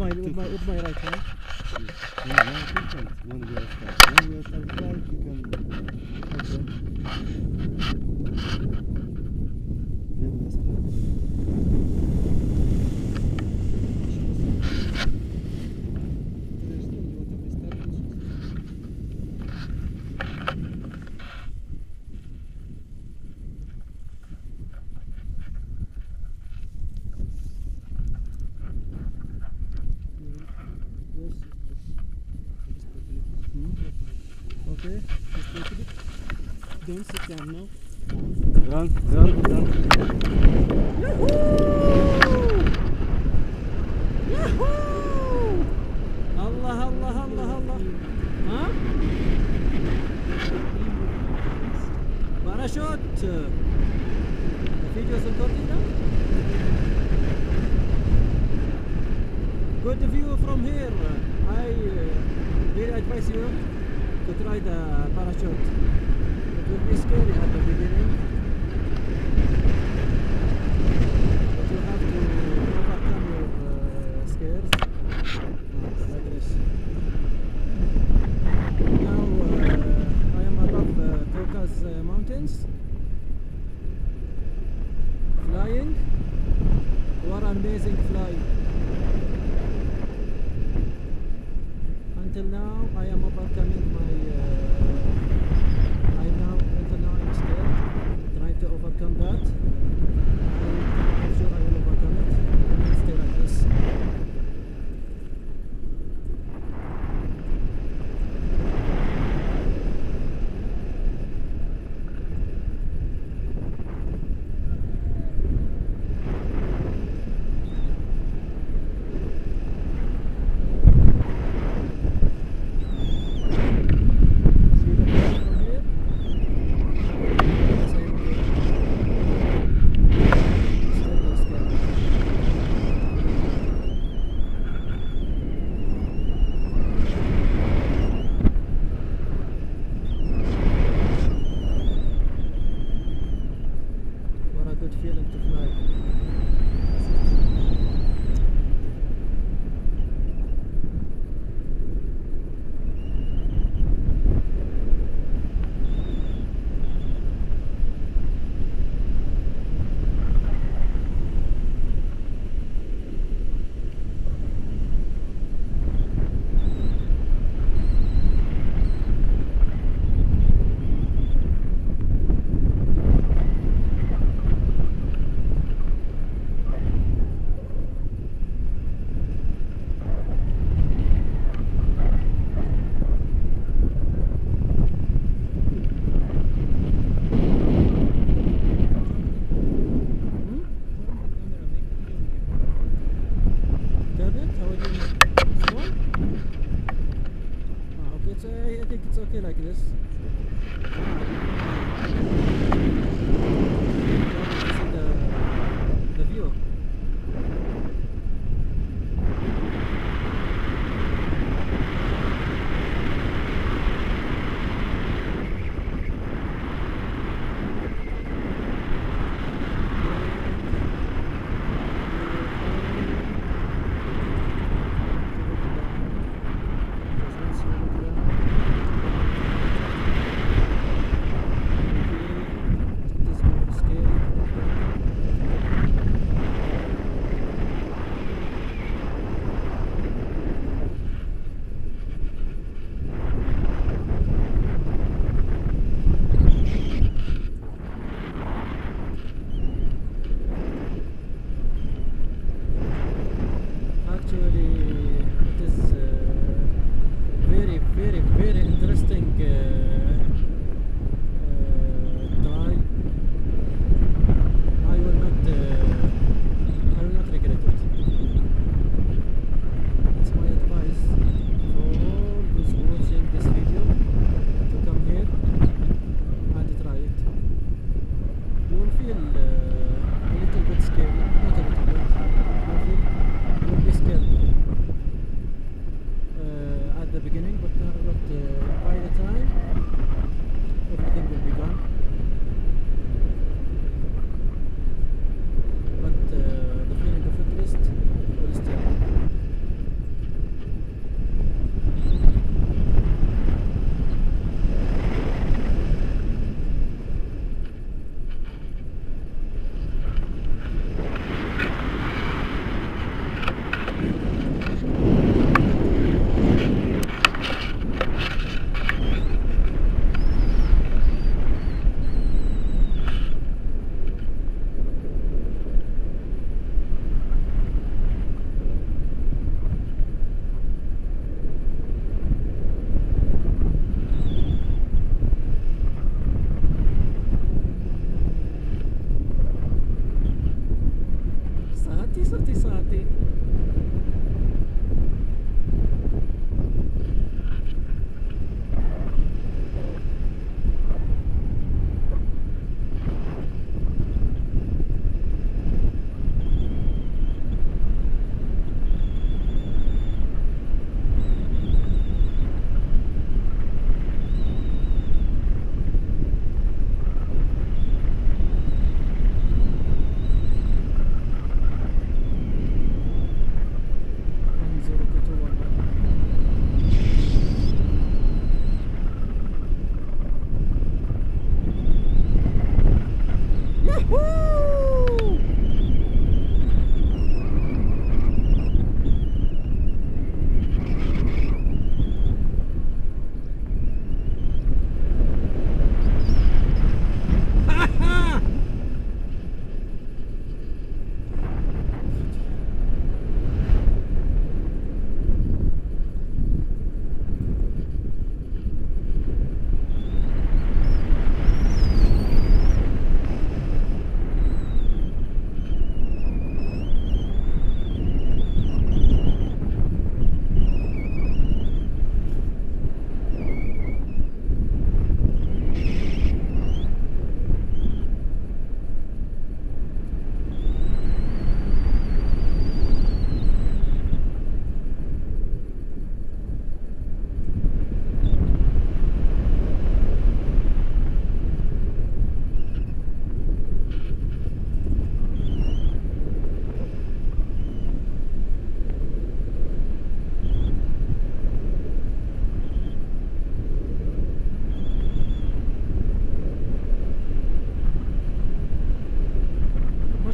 with my right hand. When we start flying, you can Okay, just wait a bit. Don't sit down now. run. Yahoo! Yahoo! Allah. Huh? Parachute! The video is recording now? Good view from here. I really advise you to try the parachute. It will be scary at the beginning, but you have to overcome your scares. Like this. Now I am above Caucasus Mountains, flying. What an amazing flight! Until now, I am overcoming my. Until now, I'm scared. Trying to overcome that. I'm sure I will overcome it. And stay like this. Good feeling to fly.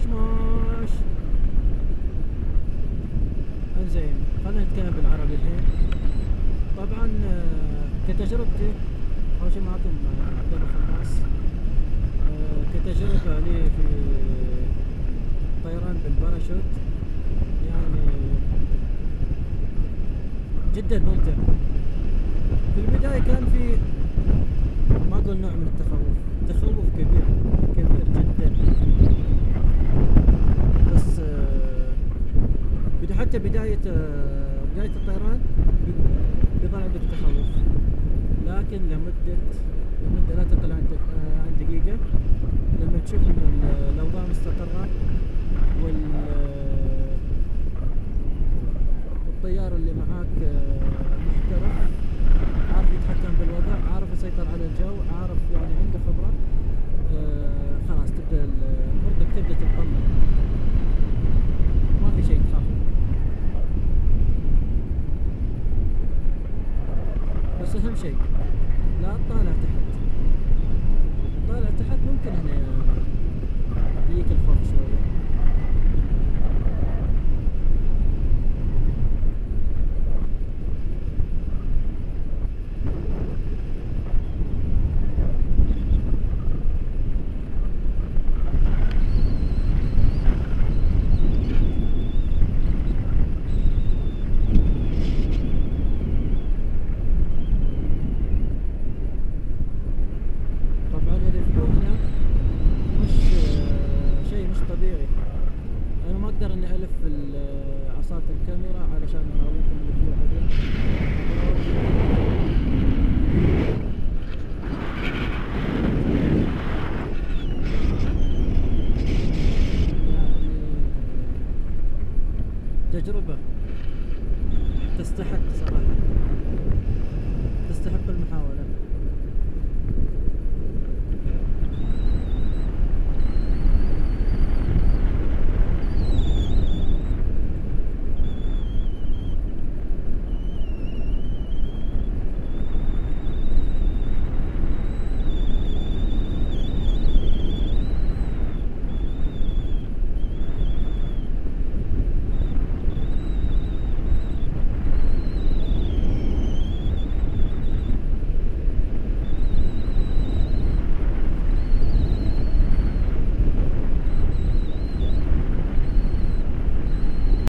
موش. انزين خلينا نتكلم بالعربي الحين. طبعا كتجربتي اول شيء معكم عبد الله خماس. كتجربة لي في طيران بالباراشوت يعني جدا ممتع. في البداية كان في ما اقول نوع من تخوف كبير كبير جدا، بس حتى بداية الطيران بيظل عندك تخوف، لكن لمدة لا تقل عن دقيقة، لما تشوف ان الاوضاع مستقرة والطيار اللي معاك محترف، عارف يتحكم بالوضع، عارف يسيطر على الجو، عارف يعني عنده خبرة، خلاص تبدأ امورك تبدأ تطمن، ما في شيء تخاف. بس اهم شيء لا تطالع تحت، طالع تحت ممكن هنا يجيك الخوف شوية. عصات الكاميرا علشان اراويكم الفيديو بعدين. يعني تجربة تستحق صراحة، تستحق المحاولة.